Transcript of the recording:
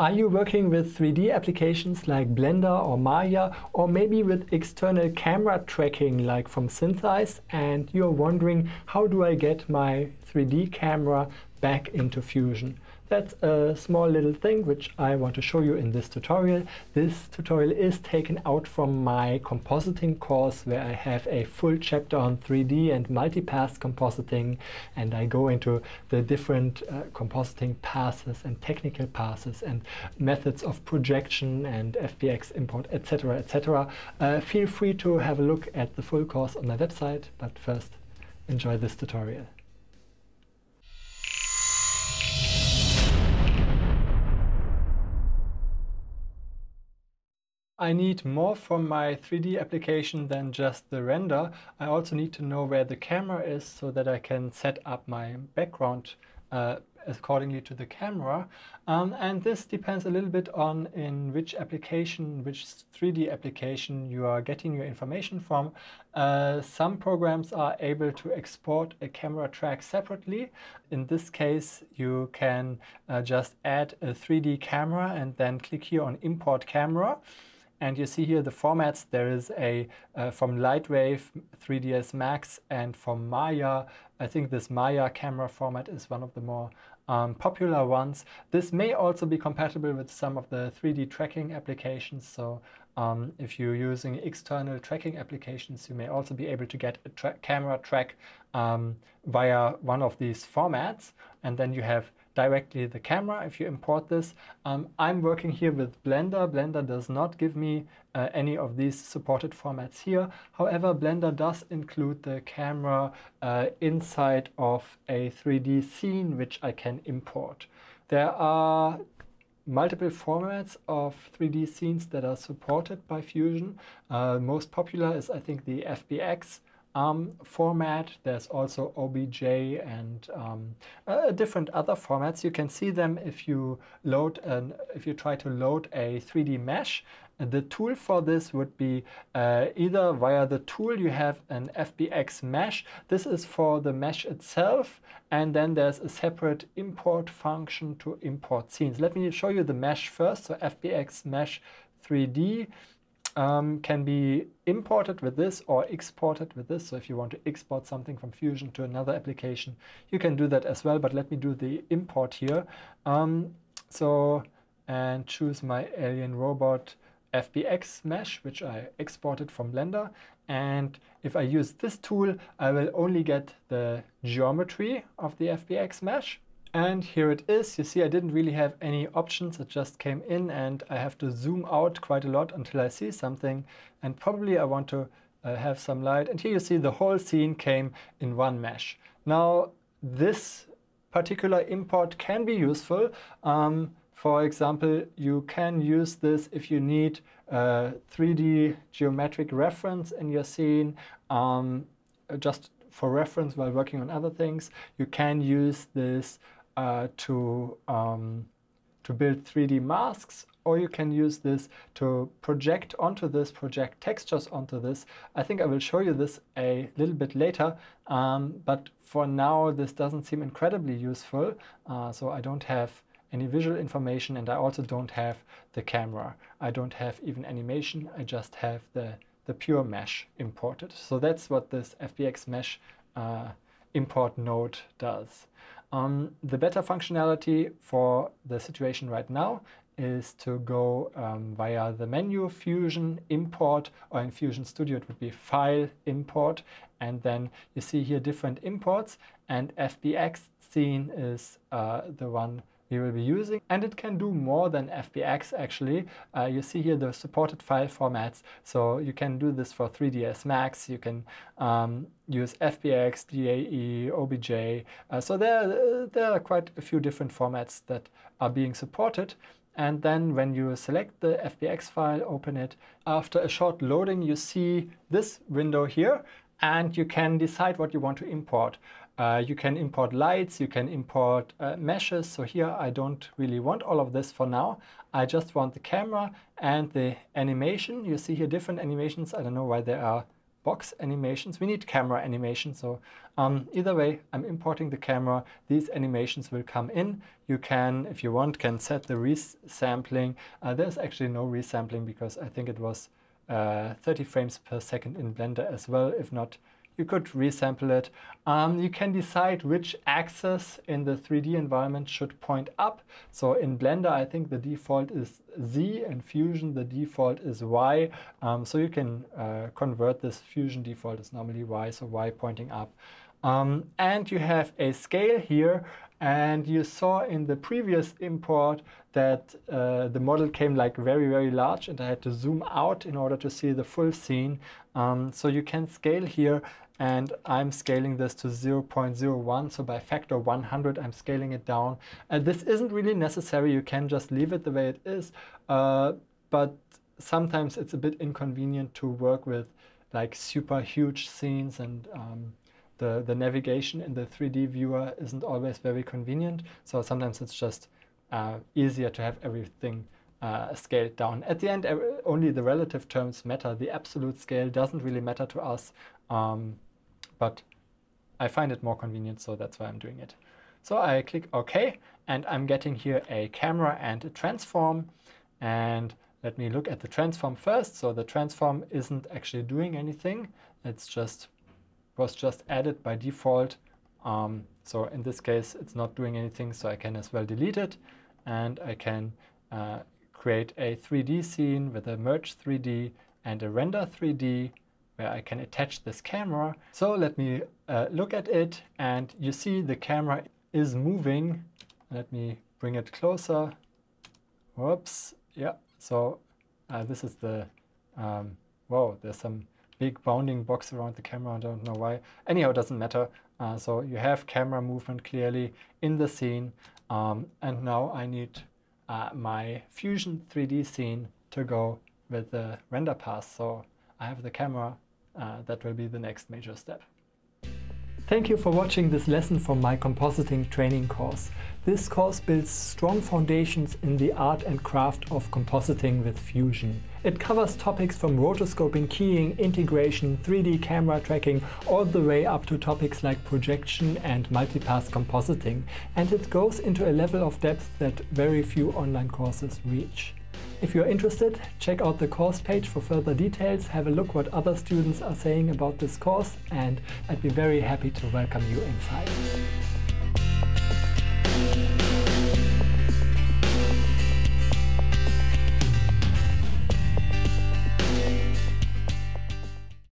Are you working with 3D applications like Blender or Maya, or maybe with external camera tracking like from Synthesize, and you're wondering, how do I get my 3D camera back into Fusion? That's a small little thing which I want to show you in this tutorial. This tutorial is taken out from my compositing course, where I have a full chapter on 3D and multipass compositing, and I go into the different compositing passes and technical passes and methods of projection and FBX import, etc., etc. Feel free to have a look at the full course on my website, but first, enjoy this tutorial. I need more from my 3D application than just the render. I also need to know where the camera is so that I can set up my background accordingly to the camera. And this depends a little bit on in which application, which 3D application you are getting your information from. Some programs are able to export a camera track separately. In this case, you can just add a 3D camera and then click here on Import Camera. And you see here the formats. There is a from Lightwave, 3ds Max, and from Maya. I think this Maya camera format is one of the more popular ones. This may also be compatible with some of the 3D tracking applications. So if you're using external tracking applications, you may also be able to get a camera track via one of these formats. And then you have directly the camera if you import this. I'm working here with Blender. Blender does not give me any of these supported formats here. However, Blender does include the camera inside of a 3D scene, which I can import. There are multiple formats of 3D scenes that are supported by Fusion. Most popular is, I think, the FBX format. There's also OBJ and different other formats. You can see them if you try to load a 3D mesh. The tool for this would be either via the tool you have an FBX mesh. This is for the mesh itself, and then there's a separate import function to import scenes. Let me show you the mesh first. So FBX mesh 3D can be imported with this or exported with this. So if you want to export something from Fusion to another application, you can do that as well. But let me do the import here. And choose my alien robot FBX mesh, which I exported from Blender. And if I use this tool, I will only get the geometry of the FBX mesh. And here it is. You see, I didn't really have any options. It just came in, and I have to zoom out quite a lot until I see something. And probably I want to have some light. And here you see the whole scene came in one mesh. Now, this particular import can be useful. For example, you can use this if you need 3D geometric reference in your scene, just for reference while working on other things. You can use this to build 3D masks, or you can use this to project onto this, project textures onto this. I think I will show you this a little bit later, but for now this doesn't seem incredibly useful. So I don't have any visual information, and I also don't have the camera. I don't have even animation. I just have the pure mesh imported. So that's what this FBX mesh import node does. The better functionality for the situation right now is to go via the menu Fusion Import, or in Fusion Studio it would be File Import, and then you see here different imports, and FBX scene is the one we will be using, and it can do more than FBX actually. You see here the supported file formats, so you can do this for 3ds Max, you can use FBX, DAE, OBJ, so there are quite a few different formats that are being supported. And then when you select the FBX file, open it, after a short loading you see this window here, and you can decide what you want to import. You can import lights, you can import meshes. So here I don't really want all of this for now. I just want the camera and the animation. You see here different animations. I don't know why they are box animations. We need camera animations. So either way, I'm importing the camera. These animations will come in. You can, if you want, can set the resampling. There's actually no resampling because I think it was 30 frames per second in Blender as well. If not, you could resample it. You can decide which axis in the 3D environment should point up. So in Blender, I think the default is Z, and Fusion, the default is Y. So you can convert this. Fusion default is normally Y, so Y pointing up. And you have a scale here. And you saw in the previous import that the model came like very, very large, and I had to zoom out in order to see the full scene. So you can scale here, and I'm scaling this to 0.01. So by factor 100, I'm scaling it down. And this isn't really necessary. You can just leave it the way it is. But sometimes it's a bit inconvenient to work with like super huge scenes, and the navigation in the 3D viewer isn't always very convenient. So sometimes it's just easier to have everything scaled down. At the end, only the relative terms matter. The absolute scale doesn't really matter to us, but I find it more convenient, so that's why I'm doing it. So I click OK, and I'm getting here a camera and a transform. And let me look at the transform first. So the transform isn't actually doing anything. It's just was just added by default. So in this case, it's not doing anything, so I can as well delete it. And I can create a 3D scene with a merge 3D and a render 3D where I can attach this camera. So let me look at it, and you see the camera is moving. Let me bring it closer. Whoops, yeah. So this is the, whoa, there's some big bounding box around the camera. I don't know why. Anyhow, it doesn't matter. So you have camera movement clearly in the scene. And now I need my Fusion 3D scene to go with the render path. So I have the camera. That will be the next major step. Thank you for watching this lesson from my compositing training course. This course builds strong foundations in the art and craft of compositing with Fusion. It covers topics from rotoscoping, keying, integration, 3D camera tracking, all the way up to topics like projection and multipath compositing. And it goes into a level of depth that very few online courses reach. If you're interested, check out the course page for further details, have a look what other students are saying about this course, and I'd be very happy to welcome you inside.